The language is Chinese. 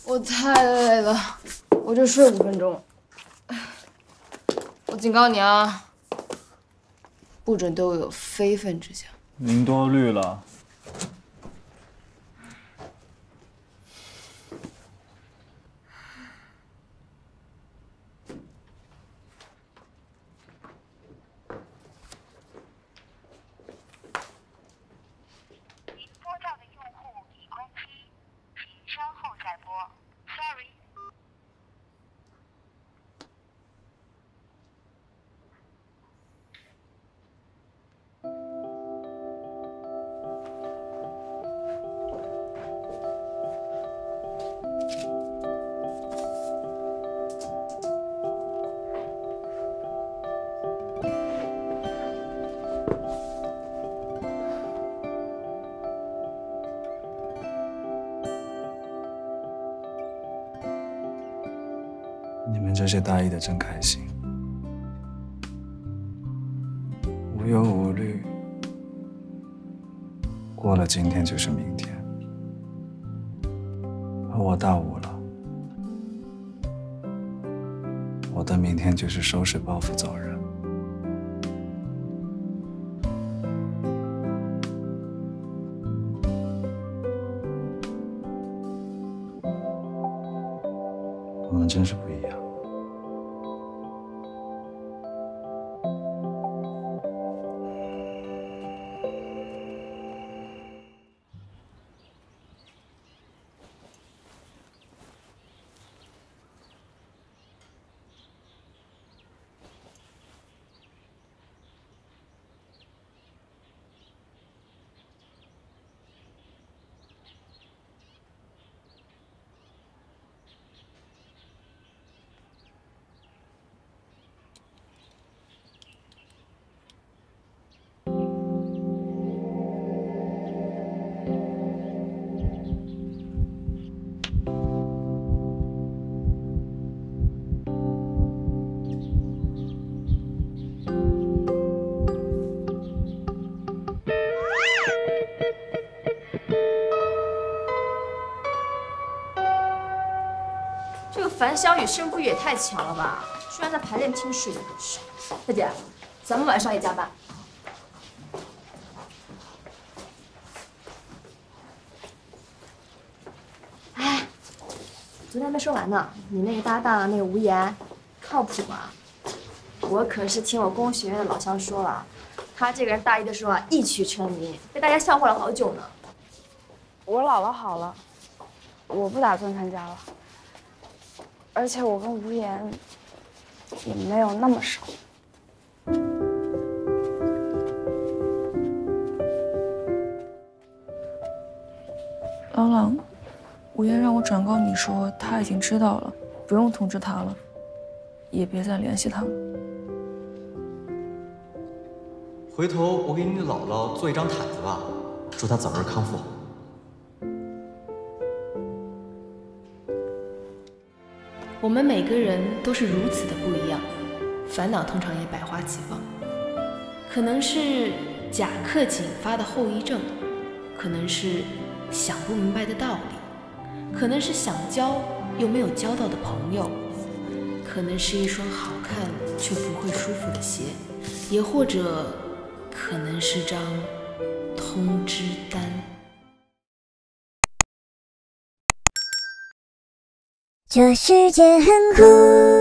我太累了，我就睡5分钟。我警告你啊，不准对我有非分之想。 您多虑了。 您拨叫的用户已关机，请稍后再拨。Sorry。 你们这些大一的真开心，无忧无虑，过了今天就是明天。而我大5了，我的明天就是收拾包袱走人。我们真是不一样。 这个樊小雨胜负欲也太强了吧！居然在排练厅睡得很熟。大姐，咱们晚上也加班。哎，昨天没说完呢，你那个搭档那个吴岩，靠谱吗？我可是听我工学院的老乡说了，他这个人大一的时候啊一曲成名，被大家笑话了好久呢。 我姥姥好了，我不打算参加了。而且我跟吴岩也没有那么熟。 郎朗，吴岩让我转告你说他已经知道了，不用通知他了，也别再联系他了。 回头我给你姥姥做一张毯子吧，祝她早日康复。 我们每个人都是如此的不一样，烦恼通常也百花齐放。可能是假课期引发的后遗症，可能是想不明白的道理，可能是想交又没有交到的朋友，可能是一双好看却不会舒服的鞋，也或者可能是张通知单。 这世界很酷。